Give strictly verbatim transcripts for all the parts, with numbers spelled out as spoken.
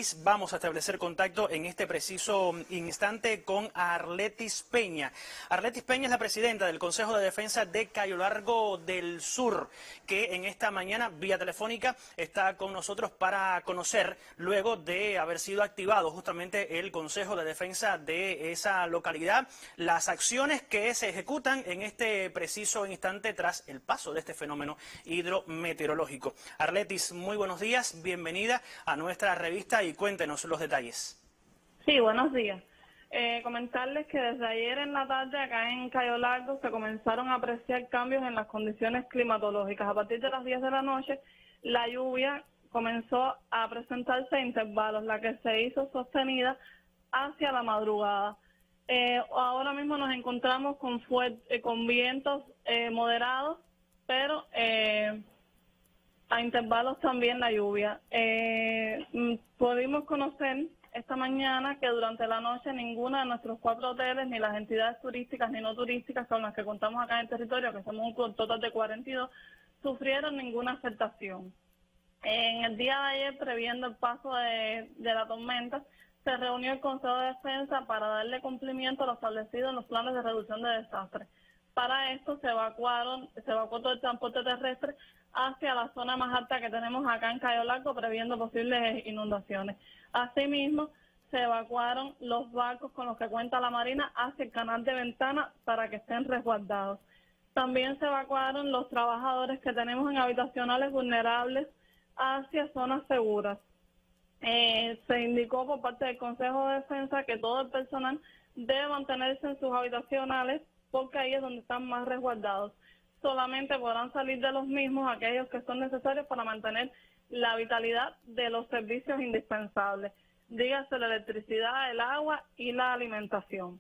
Arletis. Vamos a establecer contacto en este preciso instante con Arletis Peña. Arletis Peña es la presidenta del Consejo de Defensa de Cayo Largo del Sur, que en esta mañana, vía telefónica, está con nosotros para conocer, luego de haber sido activado justamente el Consejo de Defensa de esa localidad, las acciones que se ejecutan en este preciso instante tras el paso de este fenómeno hidrometeorológico. Arletis, muy buenos días, bienvenida a nuestra revista y cuéntenos los detalles. Sí, buenos días. Eh, comentarles que desde ayer en la tarde acá en Cayo Largo se comenzaron a apreciar cambios en las condiciones climatológicas. A partir de las diez de la noche la lluvia comenzó a presentarse a intervalos, la que se hizo sostenida hacia la madrugada. Eh, ahora mismo nos encontramos con, fuerte, con vientos eh, moderados, pero eh, a intervalos también la lluvia. Eh, pudimos conocer esta mañana que durante la noche ninguno de nuestros cuatro hoteles, ni las entidades turísticas ni no turísticas con las que contamos acá en el territorio, que somos un total de cuarenta y dos, sufrieron ninguna afectación. En el día de ayer, previendo el paso de, de la tormenta, se reunió el Consejo de Defensa para darle cumplimiento a lo establecido en los planes de reducción de desastres. Para esto se evacuaron, se evacuó todo el transporte terrestre hacia la zona más alta que tenemos acá en Cayo Largo, previendo posibles inundaciones. Asimismo, se evacuaron los barcos con los que cuenta la Marina hacia el canal de Ventana para que estén resguardados. También se evacuaron los trabajadores que tenemos en habitacionales vulnerables hacia zonas seguras. Eh, se indicó por parte del Consejo de Defensa que todo el personal debe mantenerse en sus habitacionales porque ahí es donde están más resguardados. Solamente podrán salir de los mismos aquellos que son necesarios para mantener la vitalidad de los servicios indispensables, dígase la electricidad, el agua y la alimentación.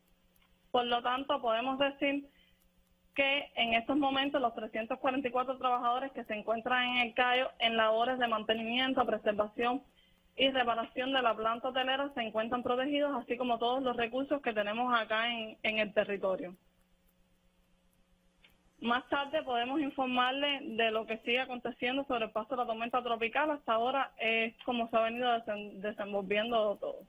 Por lo tanto, podemos decir que en estos momentos los trescientos cuarenta y cuatro trabajadores que se encuentran en el Cayo en labores de mantenimiento, preservación y reparación de la planta hotelera se encuentran protegidos, así como todos los recursos que tenemos acá en, en el territorio. Más tarde podemos informarle de lo que sigue aconteciendo sobre el paso de la tormenta tropical. Hasta ahora es como se ha venido desen desenvolviendo todo.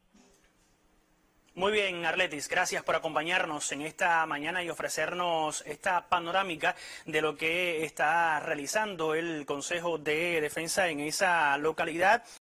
Muy bien, Arletis, gracias por acompañarnos en esta mañana y ofrecernos esta panorámica de lo que está realizando el Consejo de Defensa en esa localidad.